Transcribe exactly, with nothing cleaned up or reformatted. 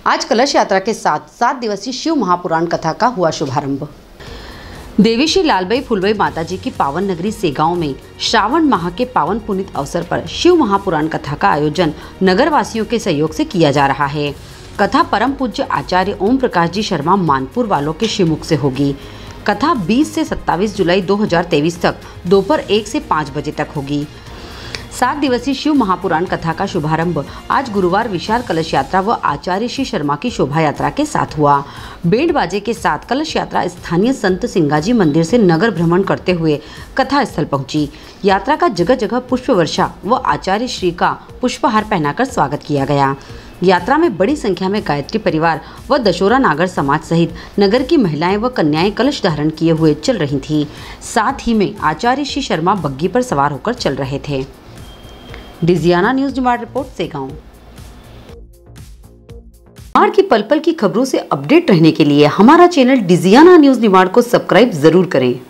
आज कलश यात्रा के साथ सात दिवसीय शिव महापुराण कथा का हुआ शुभारंभ। देवी श्री लालबाई फूलबाई माता जी की पावन नगरी सेगांव में श्रावण माह के पावन पुनीत अवसर पर शिव महापुराण कथा का आयोजन नगर वासियों के सहयोग से किया जा रहा है। कथा परम पूज्य आचार्य ओम प्रकाश जी शर्मा मानपुर वालों के श्रीमुख से होगी। कथा बीस से सत्ताईस जुलाई दो हज़ार तेईस तक दोपहर एक से पाँच बजे तक होगी। सात दिवसीय शिव महापुराण कथा का शुभारंभ आज गुरुवार विशाल कलश यात्रा व आचार्य श्री शर्मा की शोभा यात्रा के साथ हुआ। बैंड बाजे के साथ कलश यात्रा स्थानीय संत सिंगाजी मंदिर से नगर भ्रमण करते हुए कथा स्थल पहुंची। यात्रा का जगह जगह पुष्प वर्षा व आचार्य श्री का पुष्पहार पहनाकर स्वागत किया गया। यात्रा में बड़ी संख्या में गायत्री परिवार व दशोरा नागर समाज सहित नगर की महिलाएं व कन्याएं कलश धारण किए हुए चल रही थीं। साथ ही में आचार्य श्री शर्मा बग्गी पर सवार होकर चल रहे थे। डिजियाना न्यूज निवाड़ रिपोर्ट सेगांव। निवाड़ की पल पल की खबरों से अपडेट रहने के लिए हमारा चैनल डिजियाना न्यूज निवाड़ को सब्सक्राइब जरूर करें।